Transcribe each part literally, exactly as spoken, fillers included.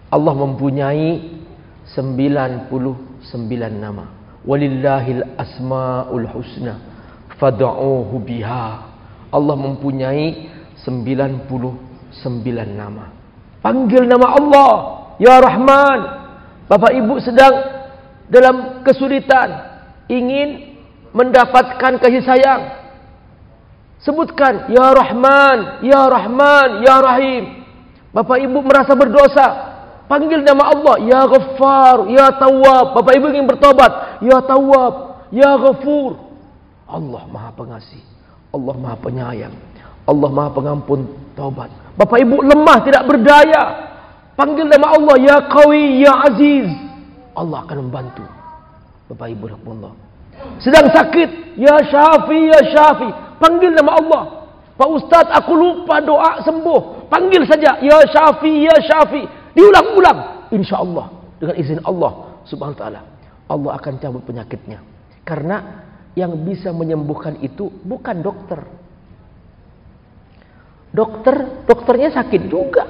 Allah mempunyai sembilan puluh sembilan nama. Walillahil asmaul husna fad'uuhu biha. Allah mempunyai sembilan puluh sembilan nama. Panggil nama Allah, ya Rahman. Bapak Ibu sedang dalam kesulitan, ingin mendapatkan kasih sayang, sebutkan ya Rahman, ya Rahman, ya Rahim. Bapak Ibu merasa berdosa, panggil nama Allah, ya Ghaffar, ya Tawwab. Bapak Ibu ingin bertobat, ya Tawwab, ya Ghafur. Allah Maha Pengasih, Allah Maha Penyayang, Allah Maha Pengampun taubat. Bapak Ibu lemah, tidak berdaya, panggil nama Allah, ya Qawi, ya Aziz. Allah akan membantu. Bapak Ibu rahmatullah. Sedang sakit, ya Syafi, ya Syafi, panggil nama Allah. Pak Ustaz, aku lupa doa sembuh. Panggil saja, ya Syafi, ya Syafi. Diulang-ulang, insya Allah, dengan izin Allah subhanahu wa ta'ala, Allah akan cabut penyakitnya. Karena yang bisa menyembuhkan itu bukan dokter. Dokter, dokternya sakit juga.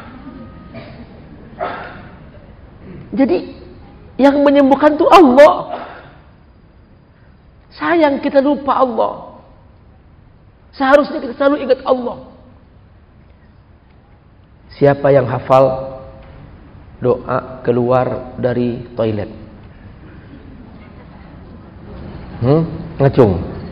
Jadi yang menyembuhkan itu Allah. Sayang kita lupa Allah. Seharusnya kita selalu ingat Allah. Siapa yang hafal doa keluar dari toilet? Hmm? Ngacung?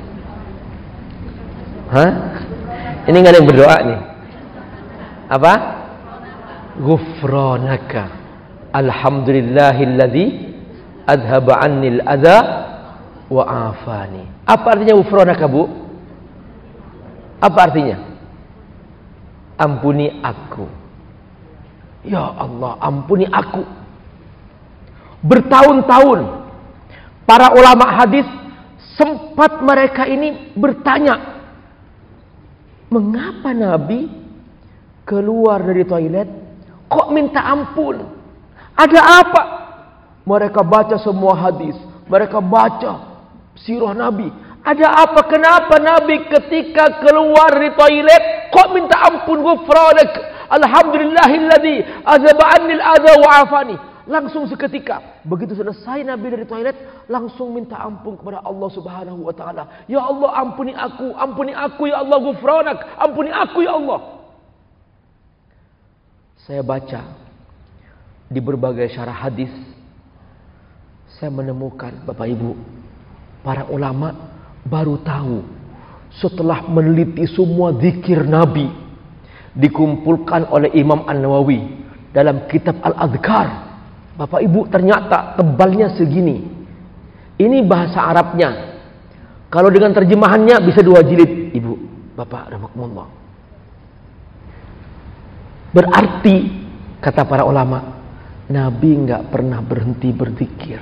Hah? Ini nggak ada yang berdoa nih. Apa? Ghufranaka alhamdulillahilladzi adhaba annil adza wa afani. Apa artinya ghufranaka, Bu? Apa artinya? Ampuni aku. Ya Allah, ampuni aku. Bertahun-tahun para ulama hadis sempat mereka ini bertanya, mengapa Nabi keluar dari toilet kok minta ampun? Ada apa? Mereka baca semua hadis, mereka baca sirah Nabi. Ada apa? Kenapa Nabi ketika keluar dari toilet kok minta ampun? Ghufranak alhamdulillahilladzi azhaba annil adza wa afani. Langsung seketika begitu selesai Nabi dari toilet, langsung minta ampun kepada Allah Subhanahu wa taala. Ya Allah, ampuni aku, ampuni aku ya Allah, ghufranak, ampuni aku ya Allah. Saya baca di berbagai syarah hadis, saya menemukan Bapak Ibu, para ulama baru tahu setelah meneliti semua zikir Nabi dikumpulkan oleh Imam An-Nawawi dalam kitab Al-Adhkar. Bapak Ibu, ternyata tebalnya segini. Ini bahasa Arabnya. Kalau dengan terjemahannya bisa dua jilid, Ibu, Bapak, rahmatullah. Berarti, kata para ulama, Nabi nggak pernah berhenti berzikir.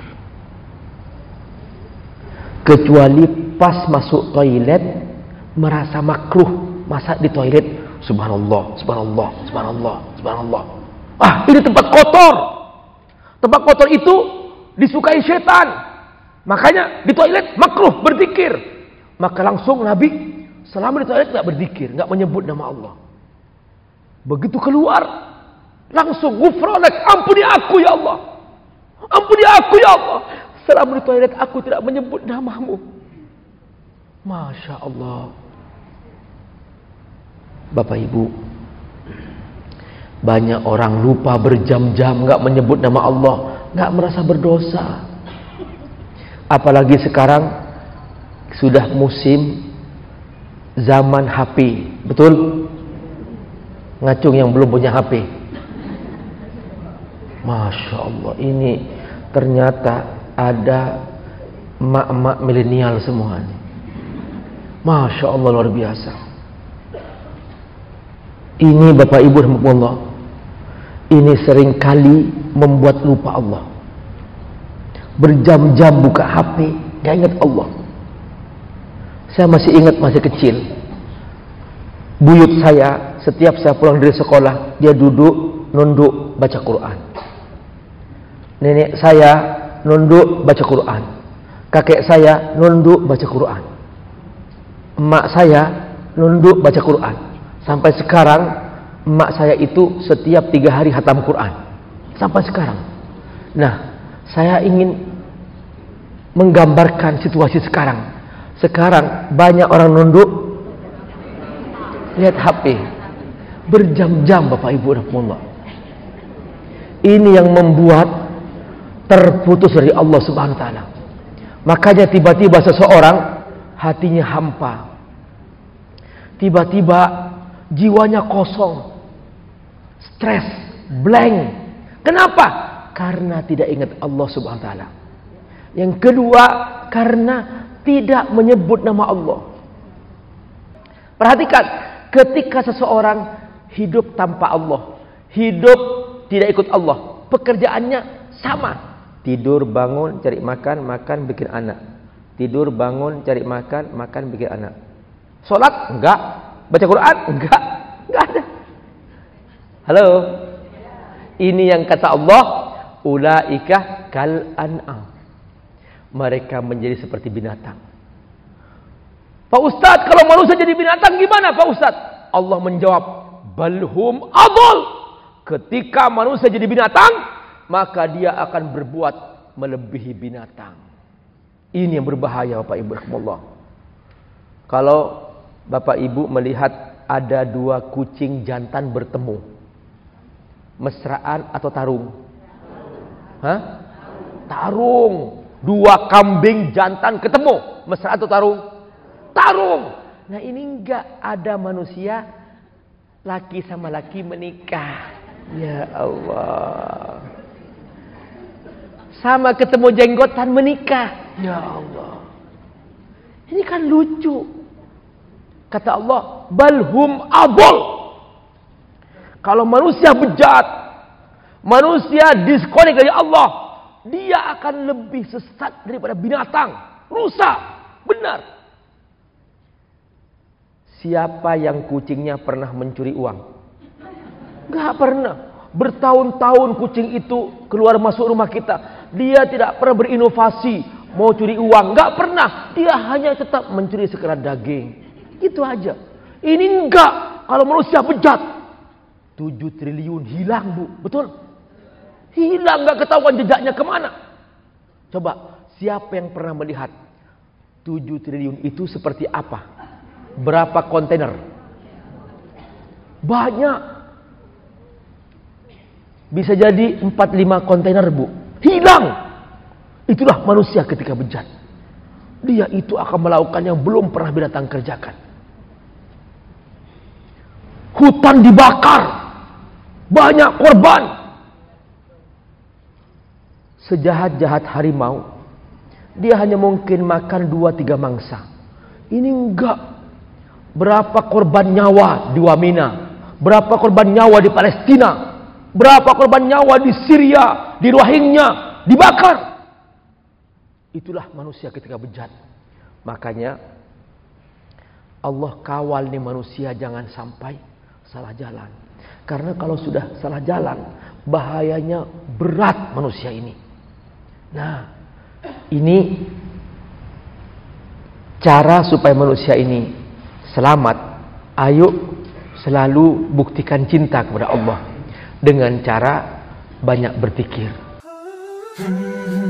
Kecuali pas masuk toilet, merasa makruh, masa di toilet, subhanallah, subhanallah, subhanallah, subhanallah. Ah, ini tempat kotor. Tempat kotor itu disukai setan. Makanya di toilet makruh berzikir. Maka langsung Nabi selama di toilet nggak berzikir, nggak menyebut nama Allah. Begitu keluar, langsung ghufranak, ampuni aku ya Allah, ampuni aku ya Allah. Selama di toilet aku tidak menyebut namamu. Masya Allah. Bapak Ibu, banyak orang lupa berjam-jam nggak menyebut nama Allah, nggak merasa berdosa. Apalagi sekarang sudah musim zaman H P, betul? Ngacung yang belum punya H P. Masya Allah, ini ternyata ada emak-emak milenial semua. Masya Allah, luar biasa. Ini Bapak Ibu rahmatullah, ini seringkali membuat lupa Allah. Berjam-jam buka H P, gak ingat Allah. Saya masih ingat masih kecil, buyut saya setiap saya pulang dari sekolah, dia duduk nunduk baca Quran. Nenek saya nunduk baca Quran, kakek saya nunduk baca Quran, emak saya nunduk baca Quran. Sampai sekarang emak saya itu setiap tiga hari khatam Quran. sampai sekarang. Nah, saya ingin menggambarkan situasi sekarang. Sekarang banyak orang nunduk lihat H P berjam-jam, Bapak Ibu rahimahullah. Ini yang membuat terputus dari Allah Subhanahu wa taala. Makanya tiba-tiba seseorang hatinya hampa. Tiba-tiba jiwanya kosong. Stres, blank. Kenapa? Karena tidak ingat Allah Subhanahu wa taala. Yang kedua, karena tidak menyebut nama Allah. Perhatikan, ketika seseorang hidup tanpa Allah, hidup tidak ikut Allah, pekerjaannya sama. Tidur, bangun, cari makan, makan, bikin anak. Tidur, bangun, cari makan, makan, bikin anak. Sholat? Enggak. Baca Quran? Enggak. Enggak ada. Halo? Ini yang kata Allah, ulaika kal an'am. Mereka menjadi seperti binatang. Pak Ustadz, kalau manusia jadi binatang gimana Pak Ustadz? Allah menjawab, balhum adol. Ketika manusia jadi binatang, maka dia akan berbuat melebihi binatang. Ini yang berbahaya Bapak Ibu rahimahullah. Kalau Bapak Ibu melihat ada dua kucing jantan bertemu, mesraan atau tarung? Hah? Tarung. Dua kambing jantan ketemu, mesraan atau tarung? Tarung. Nah ini enggak ada manusia laki sama laki menikah. Ya Allah. Sama ketemu jenggotan menikah. Ya Allah. Ini kan lucu. Kata Allah, balhum adol. Kalau manusia bejat, manusia diskonik dari Allah, dia akan lebih sesat daripada binatang. Rusak. Benar. Siapa yang kucingnya pernah mencuri uang? Gak pernah. Bertahun-tahun kucing itu keluar masuk rumah kita. Dia tidak pernah berinovasi mau curi uang. Gak pernah. Dia hanya tetap mencuri sekedar daging. Itu aja. Ini enggak. Kalau manusia bejat, tujuh triliun hilang Bu. Betul? Hilang, gak ketahuan jejaknya kemana. Coba, siapa yang pernah melihat tujuh triliun itu seperti apa? Berapa kontainer? Banyak. Bisa jadi empat lima kontainer Bu. Hilang. Itulah manusia ketika bejat. Dia itu akan melakukan yang belum pernah binatang kerjakan. Hutan dibakar. Banyak korban. Sejahat-jahat harimau, dia hanya mungkin makan dua tiga mangsa. Ini enggak. Berapa korban nyawa di Wamena, berapa korban nyawa di Palestina, berapa korban nyawa di Syria, di Rohingya, dibakar. Itulah manusia ketika bejat. Makanya Allah kawal nih manusia jangan sampai salah jalan. Karena kalau sudah salah jalan, bahayanya berat manusia ini. Nah, ini cara supaya manusia ini selamat. Ayo selalu buktikan cinta kepada Allah dengan cara banyak berpikir.